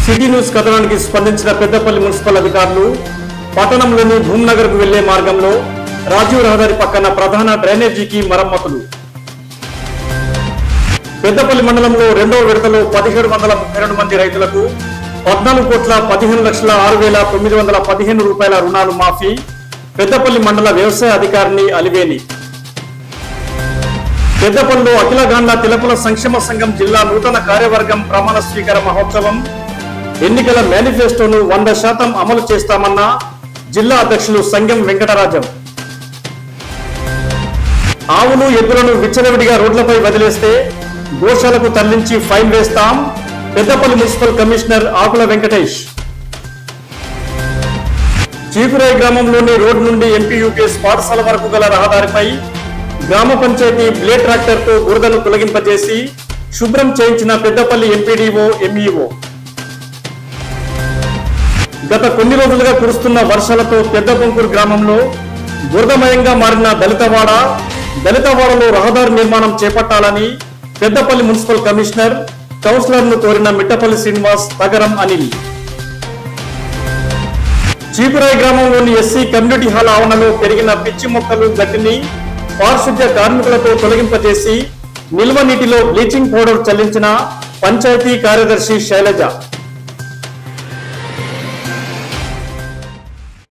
City news కథనానికి స్పందించిన Peddapalli municipal అధికారులు పట్టణంలోని భూమ్నగర్కు వెళ్లే మార్గంలో రాజీవ్ రహదారి పక్కన ప్రధాన డ్రైనేజీకి మరమ్మతులు. పెద్దపల్లి మండలంలో రెండవ విడతలో 1732 మంది రైతులకు 14,15,06,915 రూపాయల రుణాలు మాఫీ. పెద్దపల్లి మండల వ్యవసాయ అధికారిని అలివేని. పెద్దపల్లిలో అఖిలగాండ్ల తిలకుల సంక్షేమ సంఘం జిల్లా నూతన కార్యవర్గం ప్రమాణ స్వీకార మహోత్సవం. ఎన్నికల మేనిఫెస్టోను 100% అమలు చేస్తామన్న జిల్లా అధ్యక్షులు సంగం వెంకటరాజం. ఆవులు ఎద్దులను విచ్చలవిడిగా రోడ్లపై వదిలేస్తే గోశాలకు తరలించి ఫైన్ వేస్తాం. Peddapalli municipal commissioner Akula Venkatesh. చీకురాయి గ్రామంలోని రోడ్డు నుండి ఎంపీయూపీఎస్ పాఠశాల వరకు గల రహదారిపై గ్రామ పంచాయతీ బ్లేడ్ ట్రాక్టర్తో బురదను తొలగింపజేసి శుభ్రం చేయించిన పెద్దపల్లి ఎంపీడీఓ ఎంఈఓ. గత కొన్ని రోజులుగా కురుస్తున్న వర్షాలతో పెద్దపంకూరు గ్రామంలో బురదమయంగా మారిన దళితవాడలో రహదారి నిర్మాణం చేపట్టాలని పెద్దపల్లి మున్సిపల్ కమిషనర్ కౌన్సిలర్ను కోరిన మిట్టపల్లి శ్రీనివాస్, తగరం అనిల్. చీపురాయి గ్రామంలోని ఎస్సీ కమ్యూనిటీ హాల్ ఆవరణలో పెరిగిన పిచ్చి మొక్కలు గట్టిని పారిశుద్ధ్య కార్మికులతో తొలగింపజేసి నిల్వ నీటిలో బ్లీచింగ్ పౌడర్ చల్లించిన పంచాయతీ కార్యదర్శి శైలజ.